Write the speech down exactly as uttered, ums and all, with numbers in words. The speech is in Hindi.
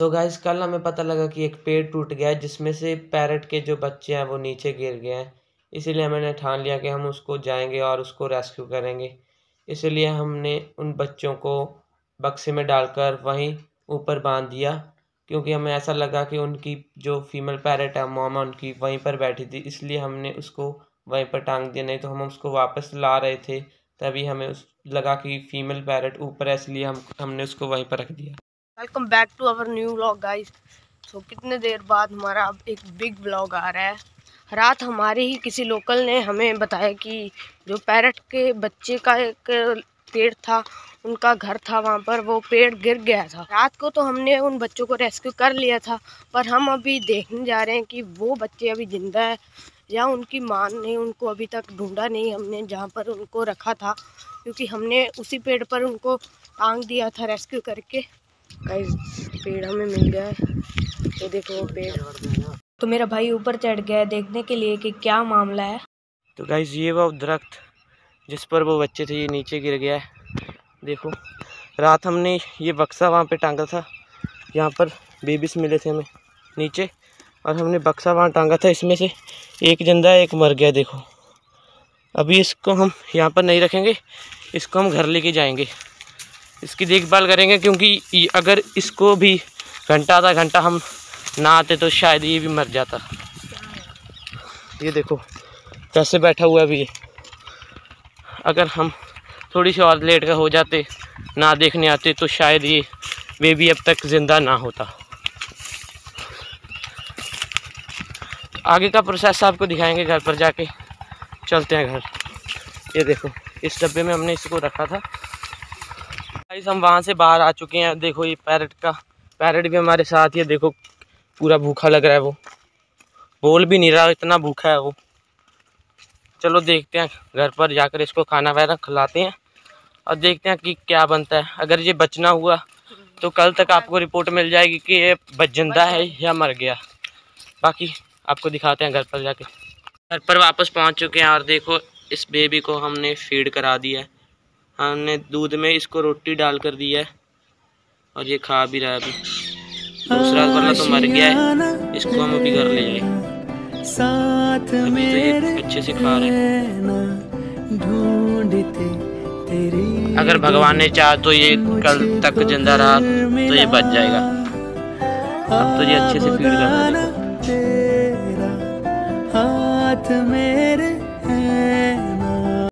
तो गाइस कल हमें पता लगा कि एक पेड़ टूट गया है जिसमें से पैरट के जो बच्चे हैं वो नीचे गिर गए हैं। इसीलिए मैंने ठान लिया कि हम उसको जाएंगे और उसको रेस्क्यू करेंगे। इसलिए हमने उन बच्चों को बक्से में डालकर वहीं ऊपर बांध दिया, क्योंकि हमें ऐसा लगा कि उनकी जो फीमेल पैरट है मॉमा उनकी वहीं पर बैठी थी, इसलिए हमने उसको वहीं पर टांग दिया। नहीं तो हम उसको वापस ला रहे थे, तभी हमें उस लगा कि फीमेल पैरट ऊपर है, इसलिए हम हमने उसको वहीं पर रख दिया। Welcome back to our new vlog guys. तो कितने देर बाद हमारा अब एक बिग व्लॉग आ रहा है। रात हमारे ही किसी लोकल ने हमें बताया कि जो पैरट के बच्चे का एक पेड़ था, उनका घर था, वहाँ पर वो पेड़ गिर गया था। रात को तो हमने उन बच्चों को रेस्क्यू कर लिया था, पर हम अभी देखने जा रहे हैं कि वो बच्चे अभी जिंदा है या उनकी माँ ने उनको अभी तक ढूंढा नहीं हमने जहाँ पर उनको रखा था, क्योंकि हमने उसी पेड़ पर उनको टांग दिया था रेस्क्यू करके। गाइस पेड़ हमें मिल गया है, तो देखो वो पेड़। तो मेरा भाई ऊपर चढ़ गया है देखने के लिए कि क्या मामला है। तो गाइस ये वो दरख्त जिस पर वो बच्चे थे ये नीचे गिर गया है। देखो रात हमने ये बक्सा वहाँ पे टांगा था, यहाँ पर बेबीज मिले थे हमें नीचे, और हमने बक्सा वहाँ टांगा था। इसमें से एक जिंदा है, एक मर गया। देखो अभी इसको हम यहाँ पर नहीं रखेंगे, इसको हम घर लेके जाएंगे, इसकी देखभाल करेंगे, क्योंकि अगर इसको भी घंटा आधा घंटा हम ना आते तो शायद ये भी मर जाता। ये देखो कैसे बैठा हुआ है अभी ये। अगर हम थोड़ी सी और लेट का हो जाते, ना देखने आते, तो शायद ये बेबी अब तक ज़िंदा ना होता। आगे का प्रोसेस आपको दिखाएंगे घर पर जाके। चलते हैं घर। ये देखो इस डब्बे में हमने इसको रखा था। गाइस हम वहाँ से बाहर आ चुके हैं। देखो ये पैरट का पैरट भी हमारे साथ ही है। देखो पूरा भूखा लग रहा है, वो बोल भी नहीं रहा, इतना भूखा है वो। चलो देखते हैं घर पर जाकर इसको खाना वगैरह खिलाते हैं और देखते हैं कि क्या बनता है। अगर ये बचना हुआ तो कल तक आपको रिपोर्ट मिल जाएगी कि ये जिंदा है या मर गया। बाकी आपको दिखाते हैं घर पर जाके। घर पर वापस पहुंच चुके हैं और देखो इस बेबी को हमने फीड करा दिया है। हमने दूध में इसको रोटी डाल कर दी है और ये खा भी रहा है। अभी दूसरा वाला तो मर गया है, इसको हम अभी घर ले जाएंगे। अभी तो ये अच्छे से खा रहे हैं। अगर भगवान ने चाहा तो ये कल तक जिंदा रहा तो ये बच जाएगा। अब तो ये अच्छे से फीड कर रहा है।